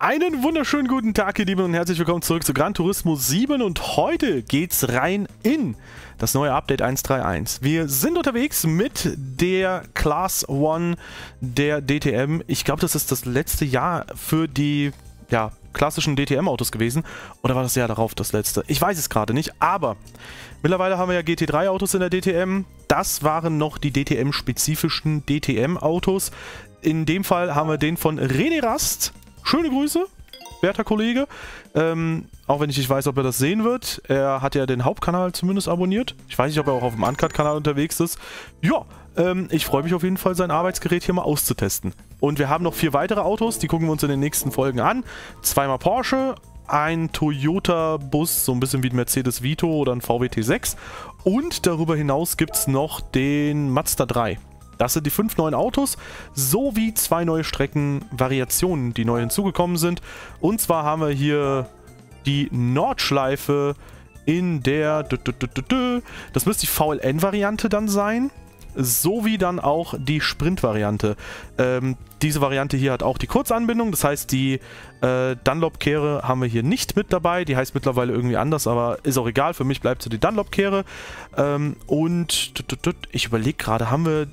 Einen wunderschönen guten Tag, ihr Lieben, und herzlich willkommen zurück zu Gran Turismo 7 und heute geht's rein in das neue Update 1.3.1. Wir sind unterwegs mit der Class 1 der DTM. Ich glaube, das ist das letzte Jahr für die klassischen DTM-Autos gewesen. Oder war das Jahr darauf das letzte? Ich weiß es gerade nicht, aber mittlerweile haben wir ja GT3-Autos in der DTM. Das waren noch die DTM-spezifischen DTM-Autos. In dem Fall haben wir den von René Rast. Schöne Grüße, werter Kollege. Auch wenn ich nicht weiß, ob er das sehen wird. Er hat ja den Hauptkanal zumindest abonniert. Ich weiß nicht, ob er auch auf dem Uncut-Kanal unterwegs ist. Ja, ich freue mich auf jeden Fall, sein Arbeitsgerät hier mal auszutesten. Und wir haben noch 4 weitere Autos, die gucken wir uns in den nächsten Folgen an. Zweimal Porsche, ein Toyota-Bus, so ein bisschen wie ein Mercedes Vito oder ein VW T6. Und darüber hinaus gibt es noch den Mazda 3. Das sind die 5 neuen Autos, sowie 2 neue Streckenvariationen, die neu hinzugekommen sind. Und zwar haben wir hier die Nordschleife in der, das müsste die VLN-Variante dann sein, sowie dann auch die Sprint-Variante. Diese Variante hier hat auch die Kurzanbindung, das heißt, die Dunlop-Kehre haben wir hier nicht mit dabei. Die heißt mittlerweile irgendwie anders, aber ist auch egal. Für mich bleibt so die Dunlop-Kehre. Und ich überlege gerade, haben wir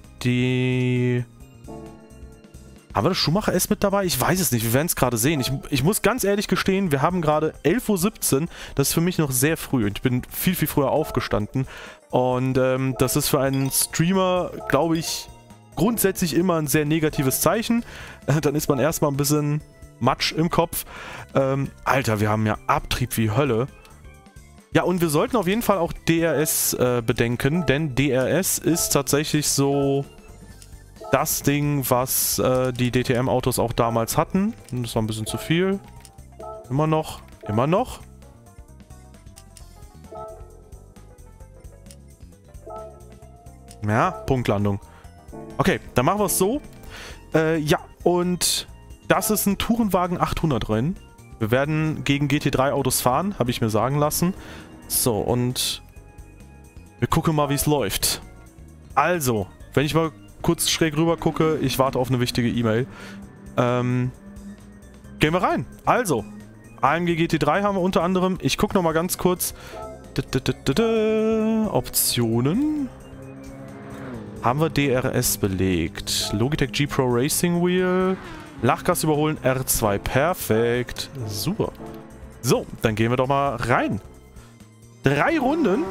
das Schumacher S mit dabei? Ich weiß es nicht, wir werden es gerade sehen. Ich muss ganz ehrlich gestehen, wir haben gerade 11:17 Uhr. Das ist für mich noch sehr früh und ich bin viel, viel früher aufgestanden. Und das ist für einen Streamer, glaube ich, grundsätzlich immer ein sehr negatives Zeichen. Dann ist man erstmal ein bisschen Matsch im Kopf. Alter, wir haben ja Abtrieb wie Hölle. Ja, und wir sollten auf jeden Fall auch DRS bedenken, denn DRS ist tatsächlich so das Ding, was die DTM-Autos auch damals hatten. Und das war ein bisschen zu viel. Immer noch. Ja, Punktlandung. Okay, dann machen wir es so. Ja, und das ist ein Tourenwagen 800 Rennen. Wir werden gegen GT3-Autos fahren, habe ich mir sagen lassen. So, und wir gucken mal, wie es läuft. Also, wenn ich mal kurz schräg rüber gucke, ich warte auf eine wichtige E-Mail. Gehen wir rein. Also, AMG GT3 haben wir unter anderem. Ich gucke nochmal ganz kurz. Optionen. Haben wir DRS belegt. Logitech G Pro Racing Wheel. Lachgas überholen, R2. Perfekt. Super. So, dann gehen wir doch mal rein. 3 Runden.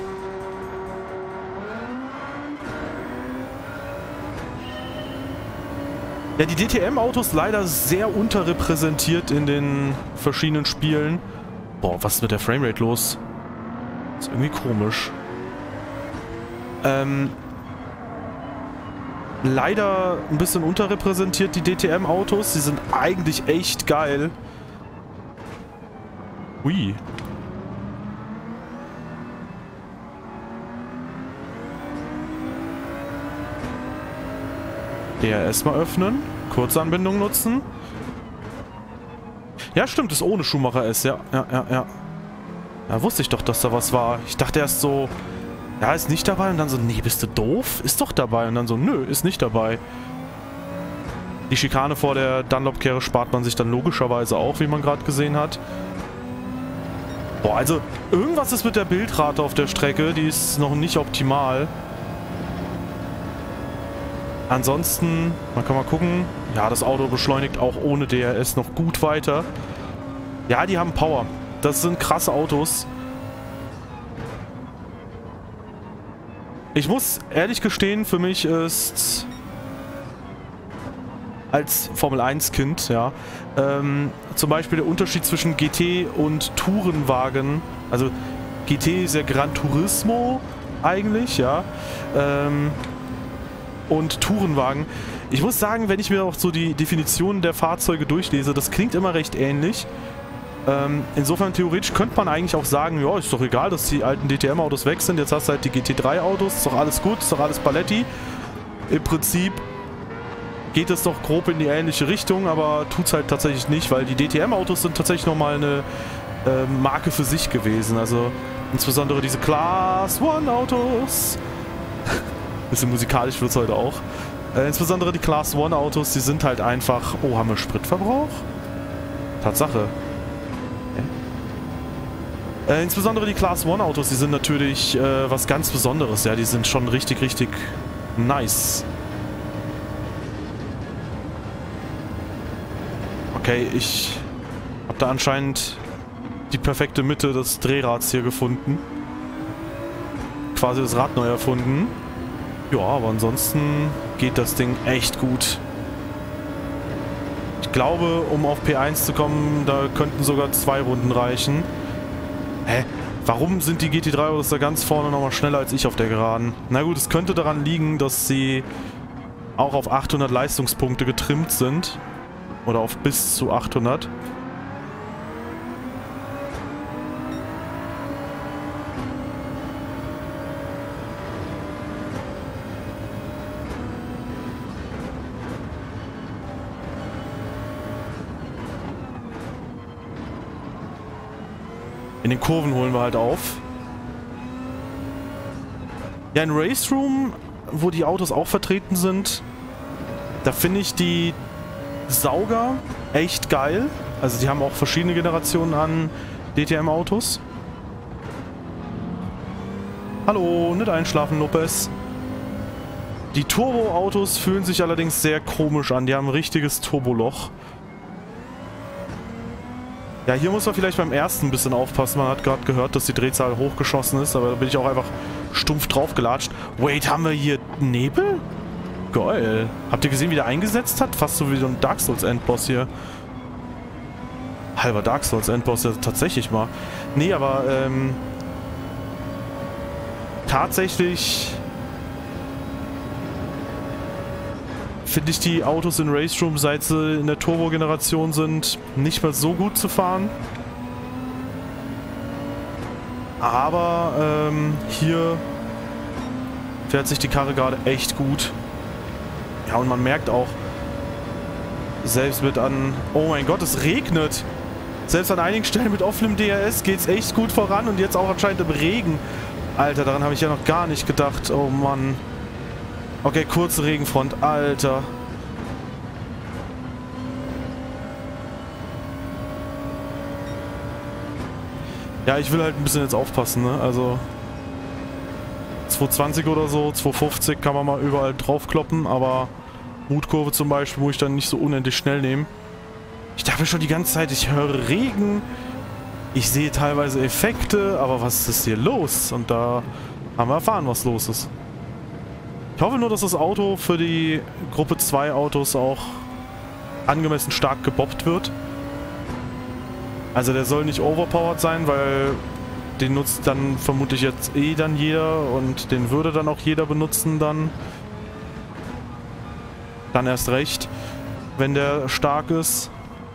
Ja, die DTM-Autos leider sehr unterrepräsentiert in den verschiedenen Spielen. Boah, was ist mit der Framerate los? Ist irgendwie komisch. Leider ein bisschen unterrepräsentiert, die DTM-Autos. Sie sind eigentlich echt geil. Ui. DRS mal öffnen. Kurzanbindung nutzen. Ja, stimmt, ist ohne Schumacher S. Ja. Ja, wusste ich doch, dass da was war. Ich dachte erst so, ja, ist nicht dabei. Und dann so, nee, bist du doof? Ist doch dabei. Und dann so, nö, ist nicht dabei. Die Schikane vor der Dunlop-Kehre spart man sich dann logischerweise auch, wie man gerade gesehen hat. Boah, also irgendwas ist mit der Bildrate auf der Strecke. Die ist noch nicht optimal. Ansonsten, man kann mal gucken. Ja, das Auto beschleunigt auch ohne DRS noch gut weiter. Ja, die haben Power. Das sind krasse Autos. Ich muss ehrlich gestehen, für mich ist als Formel-1-Kind, ja, zum Beispiel der Unterschied zwischen GT und Tourenwagen, also GT ist ja Gran Turismo eigentlich, ja, und Tourenwagen. Ich muss sagen, wenn ich mir auch so die Definitionen der Fahrzeuge durchlese, das klingt immer recht ähnlich. Insofern theoretisch könnte man eigentlich auch sagen, ja, ist doch egal, dass die alten DTM-Autos weg sind, jetzt hast du halt die GT3-Autos, ist doch alles gut, ist doch alles Paletti. Im Prinzip geht es doch grob in die ähnliche Richtung, aber tut's halt tatsächlich nicht, weil die DTM-Autos sind tatsächlich nochmal eine Marke für sich gewesen, also insbesondere diese Class 1 Autos. Bisschen musikalisch wird es heute auch. Insbesondere die Class 1 Autos, die sind halt einfach... Oh, haben wir Spritverbrauch? Tatsache. Insbesondere die Class 1 Autos, die sind natürlich was ganz Besonderes. Ja, die sind schon richtig, richtig nice. Okay, ich habe da anscheinend die perfekte Mitte des Drehrads hier gefunden. Quasi das Rad neu erfunden. Ja, aber ansonsten geht das Ding echt gut. Ich glaube, um auf P1 zu kommen, da könnten sogar 2 Runden reichen. Hä? Warum sind die GT3-Autos da ganz vorne nochmal schneller als ich auf der Geraden? Na gut, es könnte daran liegen, dass sie auch auf 800 Leistungspunkte getrimmt sind. Oder auf bis zu 800. In den Kurven holen wir halt auf. Ja, in Race Room, wo die Autos auch vertreten sind, da finde ich die Sauger echt geil. Also die haben auch verschiedene Generationen an DTM-Autos. Hallo, nicht einschlafen, Lopez. Die Turbo-Autos fühlen sich allerdings sehr komisch an. Die haben ein richtiges Turboloch. Ja, hier muss man vielleicht beim ersten ein bisschen aufpassen. Man hat gerade gehört, dass die Drehzahl hochgeschossen ist, aber da bin ich auch einfach stumpf draufgelatscht. Wait, haben wir hier Nebel? Geil. Habt ihr gesehen, wie der eingesetzt hat? Fast so wie so ein Dark Souls Endboss hier. Halber Dark Souls Endboss, ja tatsächlich mal. Nee, aber tatsächlich finde ich die Autos in Race Room, seit sie in der Turbo-Generation sind, nicht mehr so gut zu fahren. Aber hier fährt sich die Karre gerade echt gut. Ja, und man merkt auch, selbst mit an... Oh mein Gott, es regnet! Selbst an einigen Stellen mit offenem DRS geht es echt gut voran und jetzt auch anscheinend im Regen. Alter, daran habe ich ja noch gar nicht gedacht. Oh Mann. Okay, kurze Regenfront. Alter. Ja, ich will halt ein bisschen jetzt aufpassen, ne? Also 220 oder so, 250 kann man mal überall draufkloppen, aber Mutkurve zum Beispiel, wo ich dann nicht so unendlich schnell nehme. Ich dachte schon die ganze Zeit, ich höre Regen, ich sehe teilweise Effekte, aber was ist hier los? Und da haben wir erfahren, was los ist. Ich hoffe nur, dass das Auto für die Gruppe 2 Autos auch angemessen stark gebobbt wird. Also der soll nicht overpowered sein, weil den nutzt dann vermutlich jetzt eh dann jeder und den würde dann auch jeder benutzen dann. Dann erst recht, wenn der stark ist.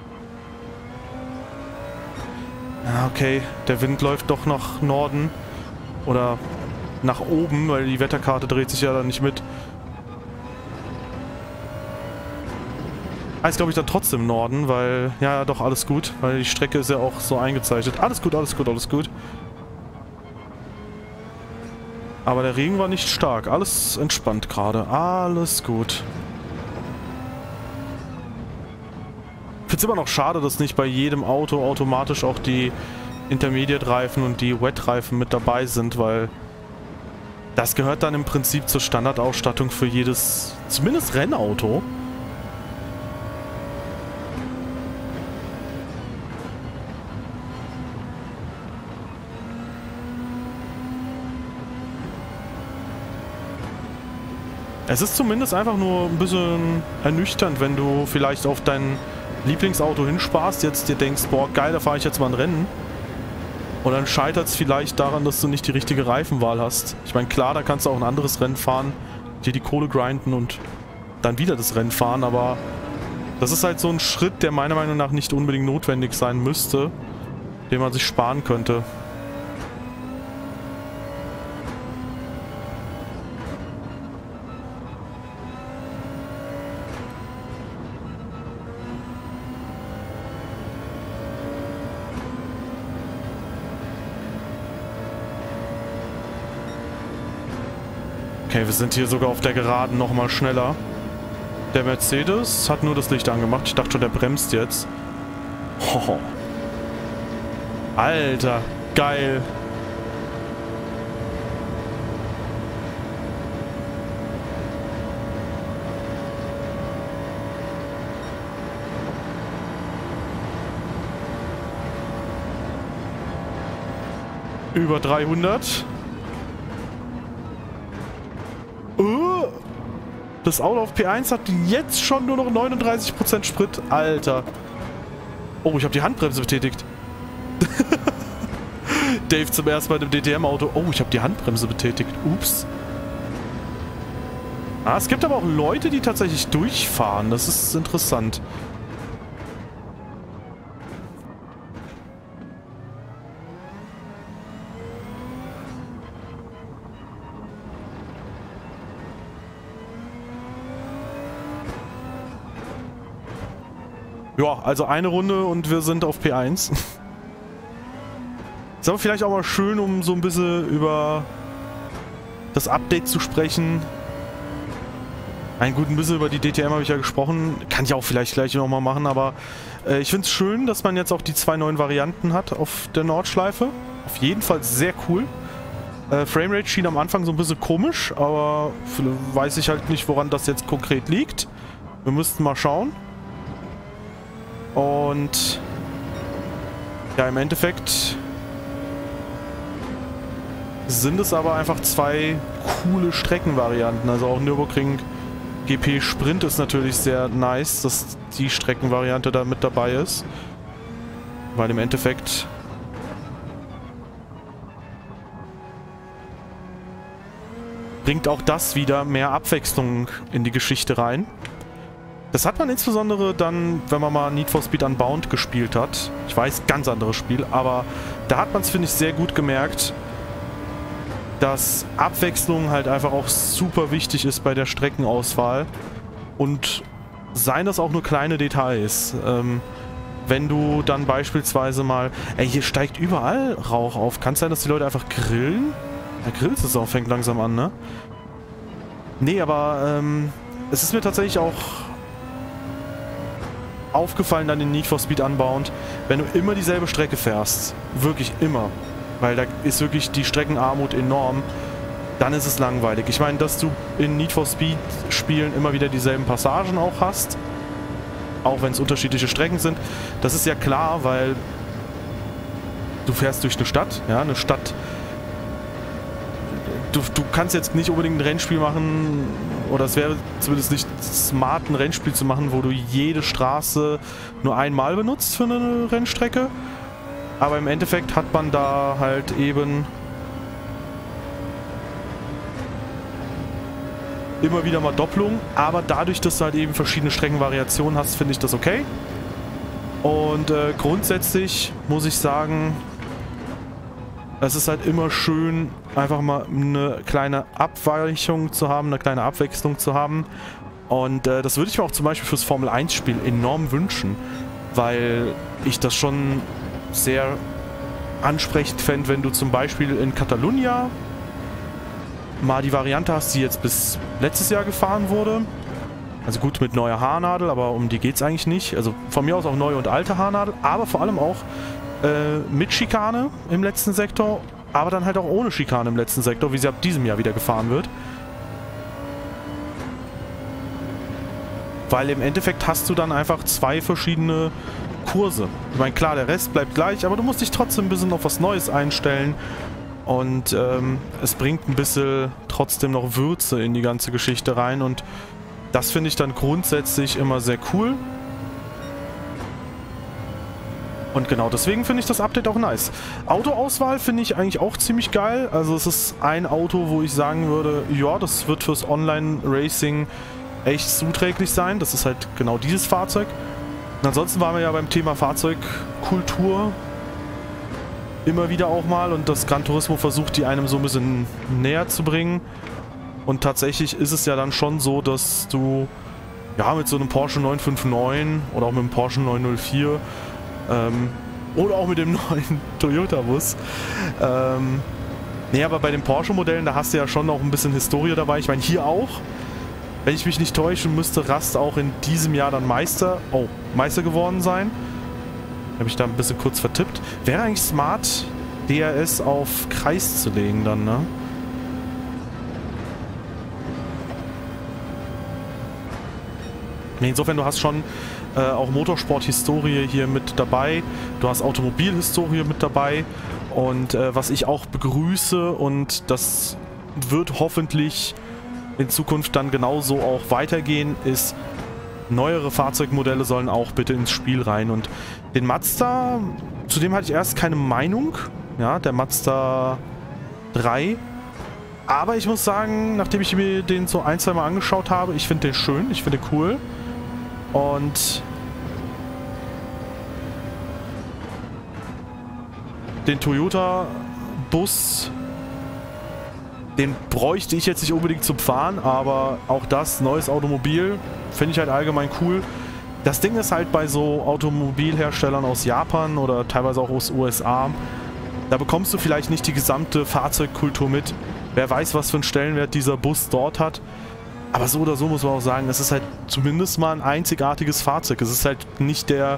Ja, okay, der Wind läuft doch nach Norden oder nach oben, weil die Wetterkarte dreht sich ja dann nicht mit. Heißt, glaube ich, dann trotzdem Norden, weil... Ja, doch, alles gut, weil die Strecke ist ja auch so eingezeichnet. Alles gut, alles gut, alles gut. Aber der Regen war nicht stark. Alles entspannt gerade. Alles gut. Ich finde es immer noch schade, dass nicht bei jedem Auto automatisch auch die Intermediate-Reifen und die Wet-Reifen mit dabei sind, weil das gehört dann im Prinzip zur Standardausstattung für jedes, zumindest Rennauto. Es ist zumindest einfach nur ein bisschen ernüchternd, wenn du vielleicht auf dein Lieblingsauto hinsparst, jetzt dir denkst, boah geil, da fahre ich jetzt mal ein Rennen. Und dann scheitert es vielleicht daran, dass du nicht die richtige Reifenwahl hast. Ich meine, klar, da kannst du auch ein anderes Rennen fahren, dir die Kohle grinden und dann wieder das Rennen fahren, aber das ist halt so ein Schritt, der meiner Meinung nach nicht unbedingt notwendig sein müsste, den man sich sparen könnte. Okay, wir sind hier sogar auf der Geraden nochmal schneller. Der Mercedes hat nur das Licht angemacht. Ich dachte schon, der bremst jetzt. Oh. Alter, geil. Über 300. Das Auto auf P1 hat jetzt schon nur noch 39% Sprit. Alter. Oh, ich habe die Handbremse betätigt. Dave zum ersten Mal im DTM-Auto. Oh, ich habe die Handbremse betätigt. Ups. Ah, es gibt aber auch Leute, die tatsächlich durchfahren. Das ist interessant. Ja, also eine Runde und wir sind auf P1. Ist aber vielleicht auch mal schön, um so ein bisschen über das Update zu sprechen. Ein guten bisschen über die DTM habe ich ja gesprochen. Kann ich auch vielleicht gleich nochmal machen, aber ich finde es schön, dass man jetzt auch die 2 neuen Varianten hat auf der Nordschleife. Auf jeden Fall sehr cool. Framerate schien am Anfang so ein bisschen komisch, aber weiß ich halt nicht, woran das jetzt konkret liegt. Wir müssten mal schauen. Und ja, im Endeffekt sind es aber einfach 2 coole Streckenvarianten. Also auch Nürburgring GP Sprint ist natürlich sehr nice, dass die Streckenvariante da mit dabei ist. Weil im Endeffekt bringt auch das wieder mehr Abwechslung in die Geschichte rein. Das hat man insbesondere dann, wenn man mal Need for Speed Unbound gespielt hat. Ich weiß, ganz anderes Spiel, aber da hat man es, finde ich, sehr gut gemerkt, dass Abwechslung halt einfach auch super wichtig ist bei der Streckenauswahl. Und seien das auch nur kleine Details. Wenn du dann beispielsweise mal... Ey, hier steigt überall Rauch auf. Kann es sein, dass die Leute einfach grillen? Der Grillsaison fängt langsam an, ne? Nee, aber es ist mir tatsächlich auch aufgefallen dann in Need for Speed Unbound, wenn du immer dieselbe Strecke fährst, wirklich immer, weil da ist wirklich die Streckenarmut enorm, dann ist es langweilig. Ich meine, dass du in Need for Speed Spielen immer wieder dieselben Passagen auch hast, auch wenn es unterschiedliche Strecken sind, das ist ja klar, weil du fährst durch eine Stadt, ja, eine Stadt. Du kannst jetzt nicht unbedingt ein Rennspiel machen, oder es wäre zumindest nicht smart, ein Rennspiel zu machen, wo du jede Straße nur einmal benutzt für eine Rennstrecke. Aber im Endeffekt hat man da halt eben immer wieder mal Doppelung. Aber dadurch, dass du halt eben verschiedene Streckenvariationen hast, finde ich das okay. Und grundsätzlich muss ich sagen, es ist halt immer schön, einfach mal eine kleine Abweichung zu haben, eine kleine Abwechslung zu haben. Und das würde ich mir auch zum Beispiel fürs Formel-1-Spiel enorm wünschen, weil ich das schon sehr ansprechend fände, wenn du zum Beispiel in Catalunya mal die Variante hast, die jetzt bis letztes Jahr gefahren wurde. Also gut, mit neuer Haarnadel, aber um die geht es eigentlich nicht. Also von mir aus auch neue und alte Haarnadel, aber vor allem auch mit Schikane im letzten Sektor, aber dann halt auch ohne Schikane im letzten Sektor, wie sie ab diesem Jahr wieder gefahren wird. Weil im Endeffekt hast du dann einfach 2 verschiedene Kurse. Ich meine, klar, der Rest bleibt gleich, aber du musst dich trotzdem ein bisschen auf was Neues einstellen. Und es bringt ein bisschen trotzdem noch Würze in die ganze Geschichte rein. Und das finde ich dann grundsätzlich immer sehr cool. Und genau deswegen finde ich das Update auch nice. Autoauswahl finde ich eigentlich auch ziemlich geil. Also es ist ein Auto, wo ich sagen würde, ja, das wird fürs Online-Racing echt zuträglich sein. Das ist halt genau dieses Fahrzeug. Und ansonsten waren wir ja beim Thema Fahrzeugkultur immer wieder auch mal. Und das Gran Turismo versucht, die einem so ein bisschen näher zu bringen. Und tatsächlich ist es ja dann schon so, dass du ja mit so einem Porsche 959 oder auch mit einem Porsche 904 oder auch mit dem neuen Toyota-Bus. Nee, aber bei den Porsche-Modellen, da hast du ja schon noch ein bisschen Historie dabei. Ich meine, hier auch. Wenn ich mich nicht täusche, müsste Rast auch in diesem Jahr dann Meister geworden sein. Habe ich da ein bisschen kurz vertippt. Wäre eigentlich smart, DRS auf Kreis zu legen dann, ne? Insofern, du hast schon auch Motorsport-Historie hier mit dabei. Du hast Automobil-Historie mit dabei. Und was ich auch begrüße, und das wird hoffentlich in Zukunft dann genauso auch weitergehen, ist, neuere Fahrzeugmodelle sollen auch bitte ins Spiel rein. Und den Mazda, zu dem hatte ich erst keine Meinung. Ja, der Mazda 3. Aber ich muss sagen, nachdem ich mir den so ein, zwei Mal angeschaut habe, ich finde den schön, ich finde den cool. Und den Toyota-Bus, den bräuchte ich jetzt nicht unbedingt zum Fahren, aber auch das, neues Automobil, finde ich halt allgemein cool. Das Ding ist halt bei so Automobilherstellern aus Japan oder teilweise auch aus USA, da bekommst du vielleicht nicht die gesamte Fahrzeugkultur mit. Wer weiß, was für einen Stellenwert dieser Bus dort hat. Aber so oder so muss man auch sagen, es ist halt zumindest mal ein einzigartiges Fahrzeug. Es ist halt nicht der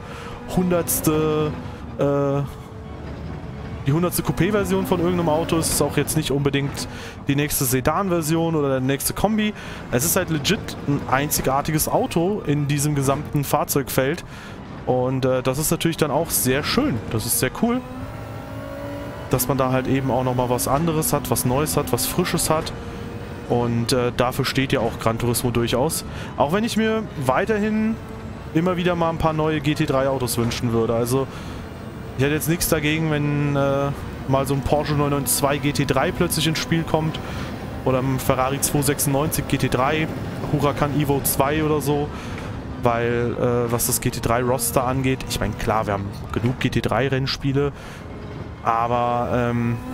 die 100. Coupé-Version von irgendeinem Auto. Es ist auch jetzt nicht unbedingt die nächste Sedan-Version oder der nächste Kombi. Es ist halt legit ein einzigartiges Auto in diesem gesamten Fahrzeugfeld. Und das ist natürlich dann auch sehr schön. Das ist sehr cool, dass man da halt eben auch nochmal was anderes hat, was Neues hat, was Frisches hat. Und dafür steht ja auch Gran Turismo durchaus. Auch wenn ich mir weiterhin immer wieder mal ein paar neue GT3-Autos wünschen würde. Also ich hätte jetzt nichts dagegen, wenn mal so ein Porsche 992 GT3 plötzlich ins Spiel kommt. Oder ein Ferrari 296 GT3, Huracan Evo 2 oder so. Weil was das GT3-Roster angeht, ich meine klar, wir haben genug GT3-Rennspiele. Aber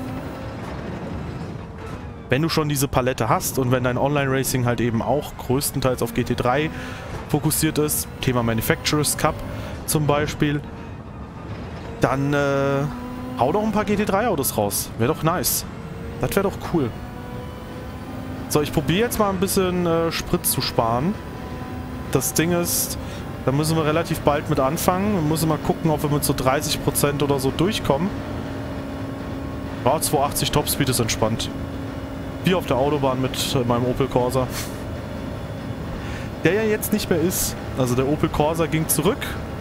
wenn du schon diese Palette hast und wenn dein Online-Racing halt eben auch größtenteils auf GT3 fokussiert ist, Thema Manufacturers Cup zum Beispiel, dann hau doch ein paar GT3-Autos raus. Wäre doch nice. Das wäre doch cool. So, ich probiere jetzt mal ein bisschen Sprit zu sparen. Das Ding ist, da müssen wir relativ bald mit anfangen. Wir müssen mal gucken, ob wir mit so 30% oder so durchkommen. Ja, 280 Topspeed ist entspannt. Wie auf der Autobahn mit meinem Opel Corsa. Der ja jetzt nicht mehr ist. Also der Opel Corsa ging zurück.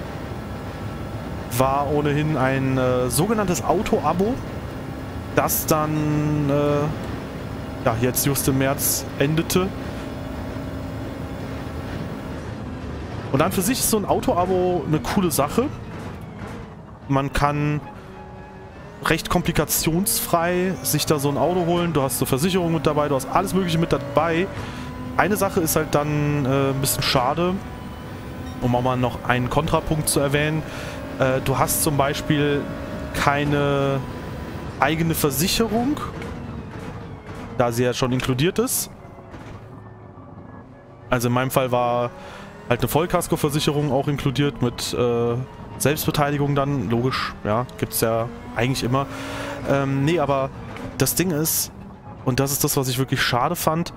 War ohnehin ein sogenanntes Auto-Abo, das dann ja, jetzt just im März endete. Und dann für sich ist so ein Auto-Abo eine coole Sache. Man kann recht komplikationsfrei sich da so ein Auto holen. Du hast so Versicherung mit dabei, du hast alles Mögliche mit dabei. Eine Sache ist halt dann ein bisschen schade, um auch mal noch einen Kontrapunkt zu erwähnen. Du hast zum Beispiel keine eigene Versicherung, da sie ja schon inkludiert ist. Also in meinem Fall war halt eine Vollkaskoversicherung auch inkludiert mit Selbstbeteiligung dann, logisch, ja, gibt es ja eigentlich immer. Nee, aber das Ding ist, und das ist das, was ich wirklich schade fand,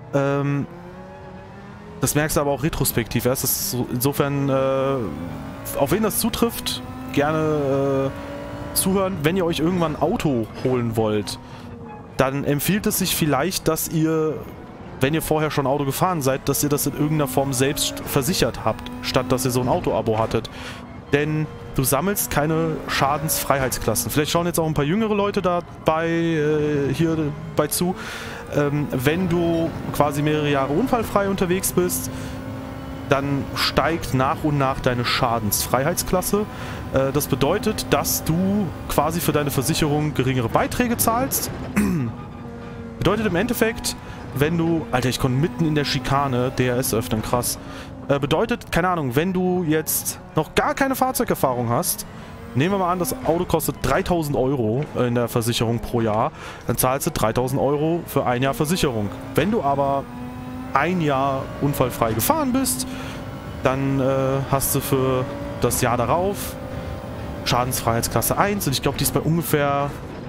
das merkst du aber auch retrospektiv. Ja? Es ist so, insofern, auf wen das zutrifft, gerne zuhören. Wenn ihr euch irgendwann ein Auto holen wollt, dann empfiehlt es sich vielleicht, dass ihr, wenn ihr vorher schon Auto gefahren seid, dass ihr das in irgendeiner Form selbst versichert habt, statt dass ihr so ein Auto-Abo hattet. Denn du sammelst keine Schadensfreiheitsklassen. Vielleicht schauen jetzt auch ein paar jüngere Leute dabei hier bei zu. Wenn du quasi mehrere Jahre unfallfrei unterwegs bist, dann steigt nach und nach deine Schadensfreiheitsklasse. Das bedeutet, dass du quasi für deine Versicherung geringere Beiträge zahlst. Bedeutet im Endeffekt, wenn du... Alter, ich konnte mitten in der Schikane DRS öffnen, krass. Bedeutet, keine Ahnung, wenn du jetzt noch gar keine Fahrzeugerfahrung hast, nehmen wir mal an, das Auto kostet 3.000 Euro in der Versicherung pro Jahr, dann zahlst du 3.000 Euro für ein Jahr Versicherung. Wenn du aber ein Jahr unfallfrei gefahren bist, dann hast du für das Jahr darauf Schadensfreiheitsklasse 1 und ich glaube, die ist bei ungefähr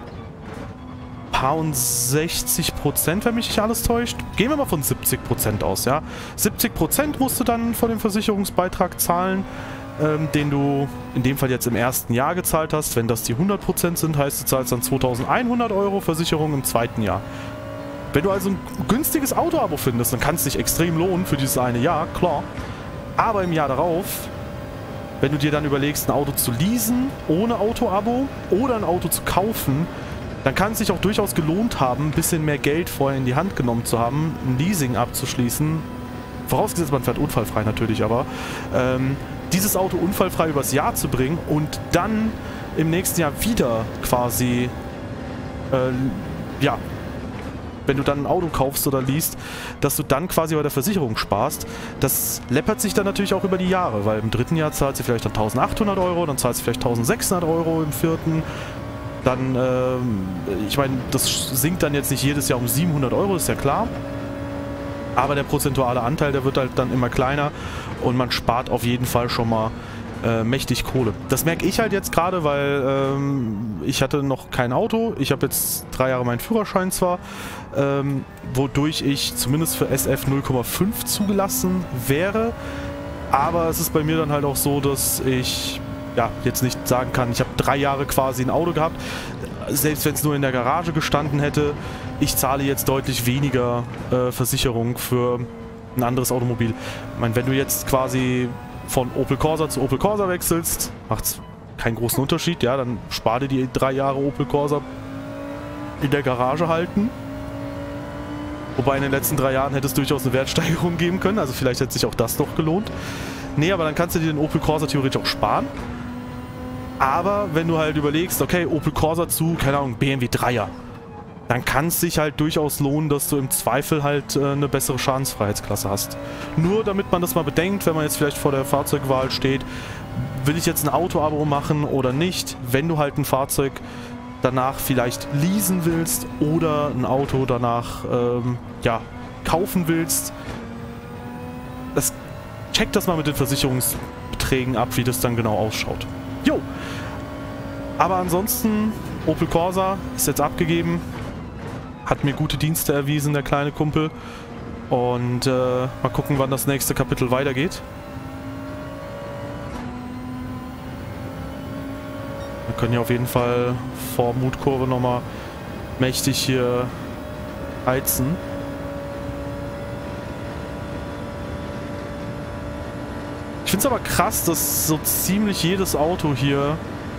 60%, wenn mich nicht alles täuscht. Gehen wir mal von 70% aus, ja. 70% musst du dann von dem Versicherungsbeitrag zahlen. den du in dem Fall jetzt im ersten Jahr gezahlt hast. Wenn das die 100% sind, heißt du zahlst dann 2.100 € Versicherung im zweiten Jahr. Wenn du also ein günstiges Auto-Abo findest, dann kann es dich extrem lohnen für dieses eine Jahr, klar. Aber im Jahr darauf, wenn du dir dann überlegst, ein Auto zu leasen ohne Auto-Abo oder ein Auto zu kaufen, dann kann es sich auch durchaus gelohnt haben, ein bisschen mehr Geld vorher in die Hand genommen zu haben, ein Leasing abzuschließen. Vorausgesetzt, man fährt unfallfrei natürlich, aber dieses Auto unfallfrei übers Jahr zu bringen und dann im nächsten Jahr wieder quasi, ja, wenn du dann ein Auto kaufst oder liest, dass du dann quasi bei der Versicherung sparst. Das läppert sich dann natürlich auch über die Jahre, weil im dritten Jahr zahlst du vielleicht dann 1.800 €, dann zahlst du vielleicht 1.600 € im vierten. Dann, ich meine, das sinkt dann jetzt nicht jedes Jahr um 700 €, ist ja klar. Aber der prozentuale Anteil, der wird halt dann immer kleiner und man spart auf jeden Fall schon mal mächtig Kohle. Das merke ich halt jetzt gerade, weil ich hatte noch kein Auto. Ich habe jetzt 3 Jahre meinen Führerschein zwar, wodurch ich zumindest für SF 0,5 zugelassen wäre. Aber es ist bei mir dann halt auch so, dass ich ja jetzt nicht sagen kann, ich habe 3 Jahre quasi ein Auto gehabt. Selbst wenn es nur in der Garage gestanden hätte, ich zahle jetzt deutlich weniger Versicherung für ein anderes Automobil. Ich meine, wenn du jetzt quasi von Opel Corsa zu Opel Corsa wechselst, macht es keinen großen Unterschied, ja, dann spar dir die 3 Jahre Opel Corsa in der Garage halten. Wobei in den letzten 3 Jahren hätte es durchaus eine Wertsteigerung geben können, also vielleicht hätte sich auch das noch gelohnt. Nee, aber dann kannst du dir den Opel Corsa theoretisch auch sparen. Aber wenn du halt überlegst, okay, Opel Corsa zu, keine Ahnung, BMW 3er, dann kann es sich halt durchaus lohnen, dass du im Zweifel halt eine bessere Schadensfreiheitsklasse hast. Nur damit man das mal bedenkt, wenn man jetzt vielleicht vor der Fahrzeugwahl steht, will ich jetzt ein Auto-Abo machen oder nicht, wenn du halt ein Fahrzeug danach vielleicht leasen willst oder ein Auto danach ja, kaufen willst. Check das mal mit den Versicherungsbeträgen ab, wie das dann genau ausschaut. Jo! Aber ansonsten, Opel Corsa ist jetzt abgegeben. Hat mir gute Dienste erwiesen, der kleine Kumpel. Und mal gucken, wann das nächste Kapitel weitergeht. Wir können ja auf jeden Fall vor Mutkurve nochmal mächtig hier heizen. Ich finde es aber krass, dass so ziemlich jedes Auto hier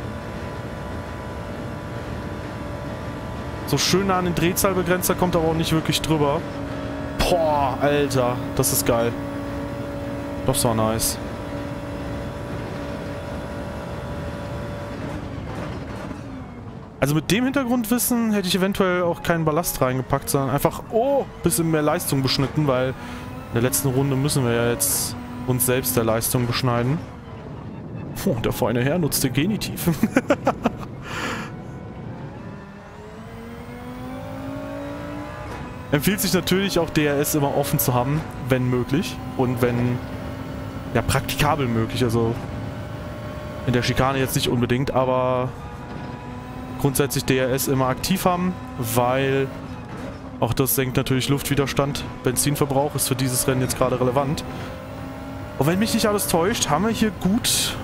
so schön nah an den Drehzahlbegrenzer kommt, aber auch nicht wirklich drüber. Boah, Alter, das ist geil. Das war nice. Also mit dem Hintergrundwissen hätte ich eventuell auch keinen Ballast reingepackt, sondern einfach, oh, bisschen mehr Leistung beschnitten, weil in der letzten Runde müssen wir ja jetzt uns selbst der Leistung beschneiden. Oh, der feine Herr nutzt den Genitiv. Empfiehlt sich natürlich auch DRS immer offen zu haben, wenn möglich. Und wenn, ja, praktikabel möglich. Also in der Schikane jetzt nicht unbedingt, aber grundsätzlich DRS immer aktiv haben, weil auch das senkt natürlich Luftwiderstand. Benzinverbrauch ist für dieses Rennen jetzt gerade relevant. Und wenn mich nicht alles täuscht, haben wir hier gut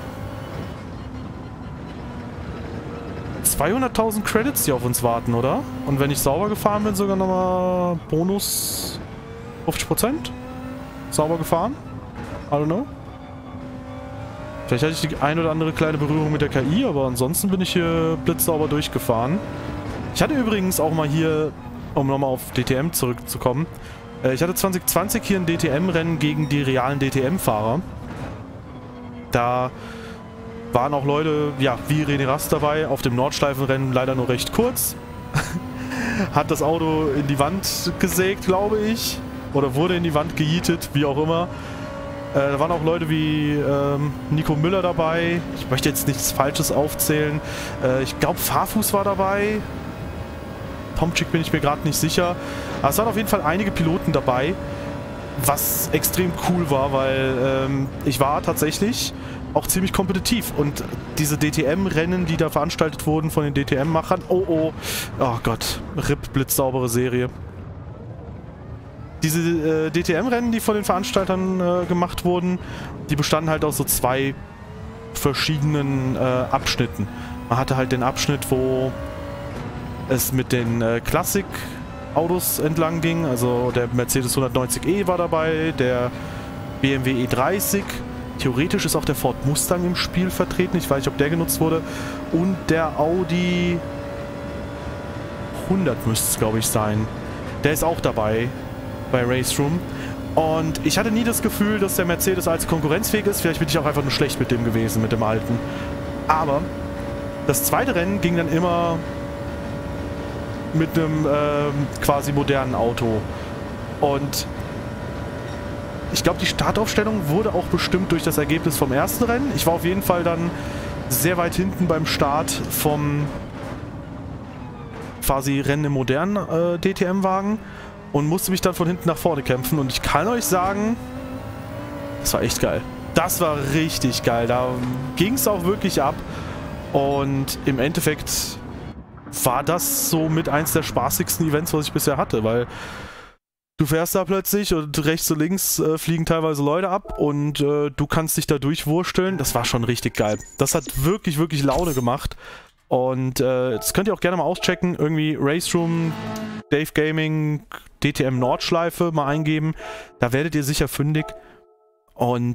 200.000 Credits, die auf uns warten, oder? Und wenn ich sauber gefahren bin, sogar nochmal Bonus 50%? Sauber gefahren? I don't know. Vielleicht hatte ich die ein oder andere kleine Berührung mit der KI, aber ansonsten bin ich hier blitzsauber durchgefahren. Ich hatte übrigens auch mal hier, um nochmal auf DTM zurückzukommen, ich hatte 2020 hier ein DTM-Rennen gegen die realen DTM-Fahrer. Da waren auch Leute, ja, wie René Rast dabei, auf dem Nordschleifenrennen leider nur recht kurz. Hat das Auto in die Wand gesägt, glaube ich. Oder wurde in die Wand gejietet, wie auch immer. Da waren auch Leute wie Nico Müller dabei. Ich möchte jetzt nichts Falsches aufzählen. Ich glaube, Fahrfuß war dabei. Tomczyk bin ich mir gerade nicht sicher. Aber es waren auf jeden Fall einige Piloten dabei. Was extrem cool war, weil ich war tatsächlich auch ziemlich kompetitiv. Und diese DTM-Rennen, die da veranstaltet wurden von den DTM-Machern, oh Gott, RIP, blitzsaubere Serie. Diese DTM-Rennen, die von den Veranstaltern gemacht wurden, die bestanden halt aus so 2 verschiedenen Abschnitten. Man hatte halt den Abschnitt, wo es mit den Classic-Autos entlang ging. Also der Mercedes 190e war dabei, der BMW E30. Theoretisch ist auch der Ford Mustang im Spiel vertreten. Ich weiß nicht, ob der genutzt wurde. Und der Audi 100 müsste es, glaube ich, sein. Der ist auch dabei bei Race Room. Und ich hatte nie das Gefühl, dass der Mercedes als konkurrenzfähig ist. Vielleicht bin ich auch einfach nur schlecht mit dem gewesen, mit dem alten. Aber das zweite Rennen ging dann immer mit einem quasi modernen Auto. Und ich glaube, die Startaufstellung wurde auch bestimmt durch das Ergebnis vom ersten Rennen. Ich war auf jeden Fall dann sehr weit hinten beim Start vom quasi Rennen im modernen DTM-Wagen und musste mich dann von hinten nach vorne kämpfen. Und ich kann euch sagen, das war echt geil. Das war richtig geil. Da ging es auch wirklich ab. Und im Endeffekt war das so mit eins der spaßigsten Events, was ich bisher hatte, weil du fährst da plötzlich und rechts und links fliegen teilweise Leute ab und du kannst dich da durchwursteln. Das war schon richtig geil. Das hat wirklich, wirklich Laune gemacht. Und das könnt ihr auch gerne mal auschecken. Irgendwie Race Room, Dave Gaming, DTM Nordschleife mal eingeben. Da werdet ihr sicher fündig. Und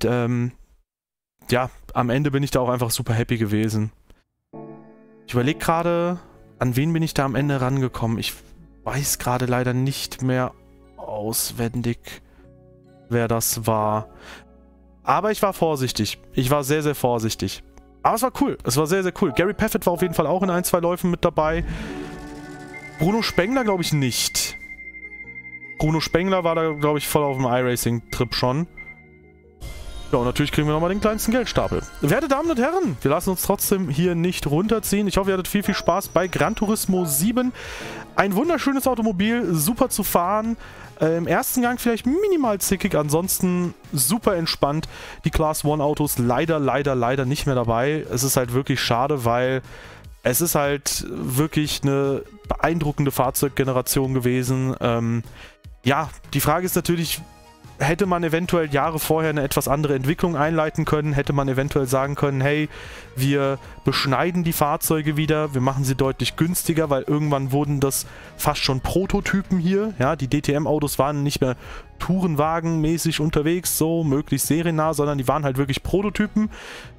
ja, am Ende bin ich da auch einfach super happy gewesen. Ich überlege gerade, an wen bin ich da am Ende rangekommen. Ich weiß gerade leider nicht mehr auswendig, wer das war. Aber ich war vorsichtig. Ich war sehr, sehr vorsichtig. Aber es war cool. Es war sehr, sehr cool. Gary Paffett war auf jeden Fall auch in 1, 2 Läufen mit dabei. Bruno Spengler glaube ich nicht. Bruno Spengler war da, glaube ich, voll auf dem iRacing-Trip schon. Ja, und natürlich kriegen wir nochmal den kleinsten Geldstapel. Werte Damen und Herren, wir lassen uns trotzdem hier nicht runterziehen. Ich hoffe, ihr hattet viel, viel Spaß bei Gran Turismo 7. Ein wunderschönes Automobil, super zu fahren. Im ersten Gang vielleicht minimal zickig, ansonsten super entspannt. Die Class 1 Autos leider nicht mehr dabei. Es ist halt wirklich schade, weil es ist halt wirklich eine beeindruckende Fahrzeuggeneration gewesen. Ja, die Frage ist natürlich, hätte man eventuell Jahre vorher eine etwas andere Entwicklung einleiten können, hätte man eventuell sagen können, hey, wir beschneiden die Fahrzeuge wieder, wir machen sie deutlich günstiger, weil irgendwann wurden das fast schon Prototypen hier, ja, die DTM-Autos waren nicht mehr Tourenwagen-mäßig unterwegs, so möglichst seriennah, sondern die waren halt wirklich Prototypen.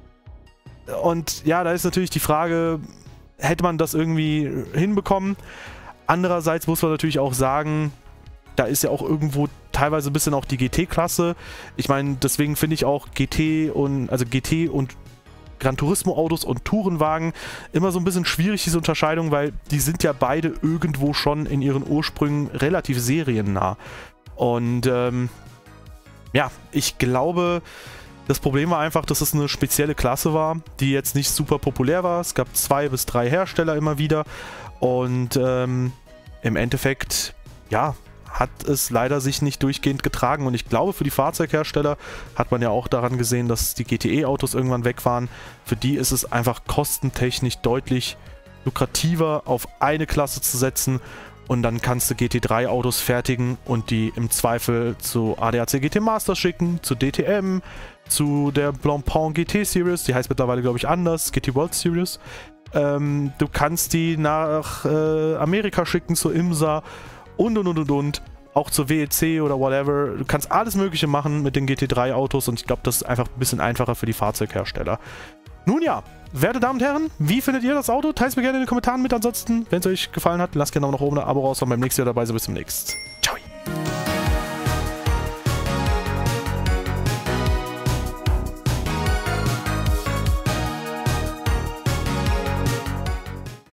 Und ja, da ist natürlich die Frage, hätte man das irgendwie hinbekommen? Andererseits muss man natürlich auch sagen, da ist ja auch irgendwo teilweise ein bisschen auch die GT-Klasse. Ich meine, deswegen finde ich auch GT und Gran Turismo Autos und Tourenwagen immer so ein bisschen schwierig, diese Unterscheidung, weil die sind ja beide irgendwo schon in ihren Ursprüngen relativ seriennah. Und ja, ich glaube, das Problem war einfach, dass es eine spezielle Klasse war, die jetzt nicht super populär war. Es gab 2 bis 3 Hersteller immer wieder und im Endeffekt, ja, hat es leider sich nicht durchgehend getragen und ich glaube, für die Fahrzeughersteller hat man ja auch daran gesehen, dass die GTE-Autos irgendwann weg waren. Für die ist es einfach kostentechnisch deutlich lukrativer, auf eine Klasse zu setzen und dann kannst du GT3-Autos fertigen und die im Zweifel zu ADAC GT Masters schicken, zu DTM, zu der Blancpain GT Series, die heißt mittlerweile, glaube ich, anders, GT World Series. Du kannst die nach Amerika schicken, zur IMSA und. Auch zur WEC oder whatever. Du kannst alles Mögliche machen mit den GT3-Autos und ich glaube, das ist einfach ein bisschen einfacher für die Fahrzeughersteller. Nun ja, werte Damen und Herren, wie findet ihr das Auto? Teilt es mir gerne in den Kommentaren mit. Ansonsten, wenn es euch gefallen hat, lasst gerne auch noch oben ein Abo raus und beim nächsten Mal dabei sein. Bis zum nächsten.